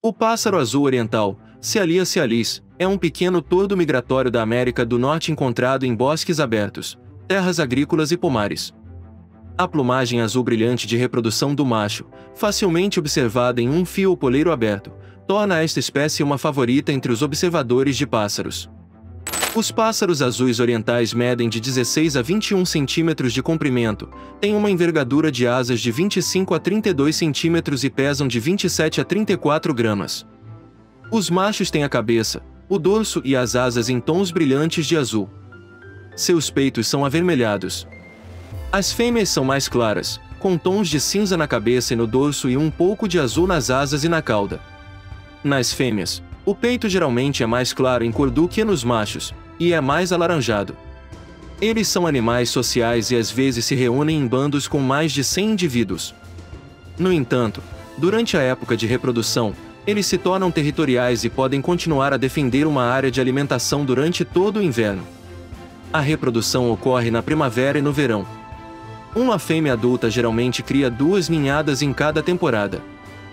O pássaro azul oriental, Cealia cealis, é um pequeno tordo migratório da América do Norte encontrado em bosques abertos, terras agrícolas e pomares. A plumagem azul brilhante de reprodução do macho, facilmente observada em um fio ou poleiro aberto, torna esta espécie uma favorita entre os observadores de pássaros. Os pássaros azuis orientais medem de 16 a 21 centímetros de comprimento, têm uma envergadura de asas de 25 a 32 centímetros e pesam de 27 a 34 gramas. Os machos têm a cabeça, o dorso e as asas em tons brilhantes de azul. Seus peitos são avermelhados. As fêmeas são mais claras, com tons de cinza na cabeça e no dorso e um pouco de azul nas asas e na cauda. Nas fêmeas, o peito geralmente é mais claro em cor do que nos machos, e é mais alaranjado. Eles são animais sociais e às vezes se reúnem em bandos com mais de 100 indivíduos. No entanto, durante a época de reprodução, eles se tornam territoriais e podem continuar a defender uma área de alimentação durante todo o inverno. A reprodução ocorre na primavera e no verão. Uma fêmea adulta geralmente cria 2 ninhadas em cada temporada.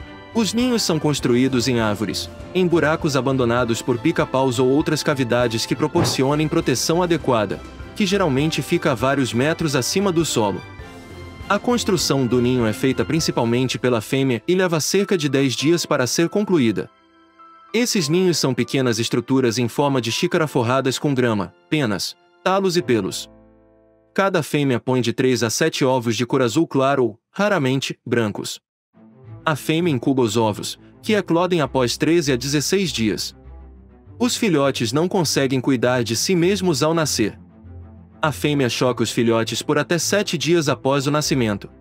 Os ninhos são construídos em árvores, em buracos abandonados por pica-paus ou outras cavidades que proporcionem proteção adequada, que geralmente fica a vários metros acima do solo. A construção do ninho é feita principalmente pela fêmea e leva cerca de 10 dias para ser concluída. Esses ninhos são pequenas estruturas em forma de xícara forradas com grama, penas, talos e pelos. Cada fêmea põe de 3 a 7 ovos de cor azul claro ou, raramente, brancos. A fêmea incuba os ovos, que eclodem após 13 a 16 dias. Os filhotes não conseguem cuidar de si mesmos ao nascer. A fêmea choca os filhotes por até 7 dias após o nascimento.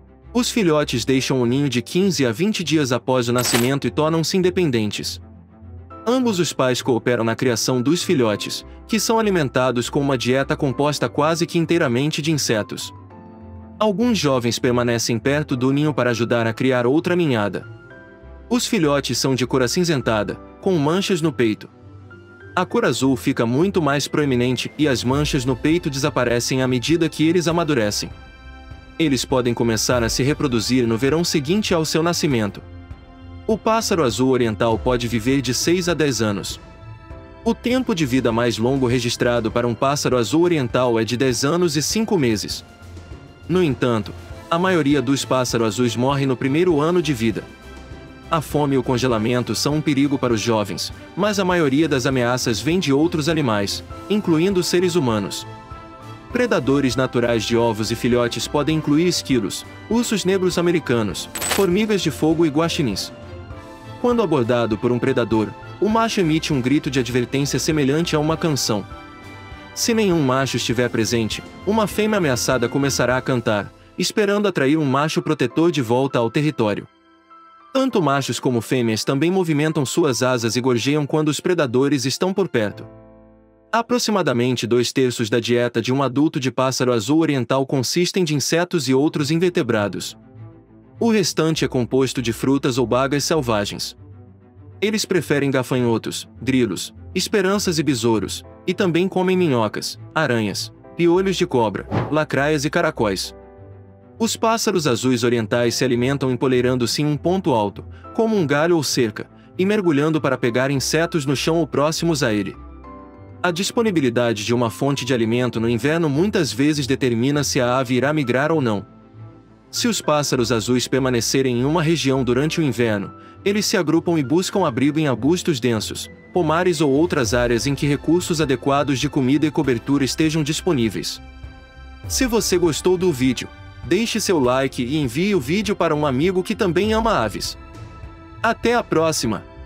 Os filhotes deixam o ninho de 15 a 20 dias após o nascimento e tornam-se independentes. Ambos os pais cooperam na criação dos filhotes, que são alimentados com uma dieta composta quase que inteiramente de insetos. Alguns jovens permanecem perto do ninho para ajudar a criar outra ninhada. Os filhotes são de cor acinzentada, com manchas no peito. A cor azul fica muito mais proeminente e as manchas no peito desaparecem à medida que eles amadurecem. Eles podem começar a se reproduzir no verão seguinte ao seu nascimento. O pássaro azul oriental pode viver de 6 a 10 anos. O tempo de vida mais longo registrado para um pássaro azul oriental é de 10 anos e 5 meses. No entanto, a maioria dos pássaros azuis morre no primeiro ano de vida. A fome e o congelamento são um perigo para os jovens, mas a maioria das ameaças vem de outros animais, incluindo seres humanos. Predadores naturais de ovos e filhotes podem incluir esquilos, ursos negros americanos, formigas de fogo e guaxinins. Quando abordado por um predador, o macho emite um grito de advertência semelhante a uma canção. Se nenhum macho estiver presente, uma fêmea ameaçada começará a cantar, esperando atrair um macho protetor de volta ao território. Tanto machos como fêmeas também movimentam suas asas e gorjeiam quando os predadores estão por perto. Aproximadamente 2/3 da dieta de um adulto de pássaro azul oriental consistem de insetos e outros invertebrados. O restante é composto de frutas ou bagas selvagens. Eles preferem gafanhotos, grilos, esperanças e besouros, e também comem minhocas, aranhas, piolhos de cobra, lacraias e caracóis. Os pássaros azuis orientais se alimentam empoleirando-se em um ponto alto, como um galho ou cerca, e mergulhando para pegar insetos no chão ou próximos a ele. A disponibilidade de uma fonte de alimento no inverno muitas vezes determina se a ave irá migrar ou não. Se os pássaros azuis permanecerem em uma região durante o inverno, eles se agrupam e buscam abrigo em arbustos densos, pomares ou outras áreas em que recursos adequados de comida e cobertura estejam disponíveis. Se você gostou do vídeo, deixe seu like e envie o vídeo para um amigo que também ama aves. Até a próxima!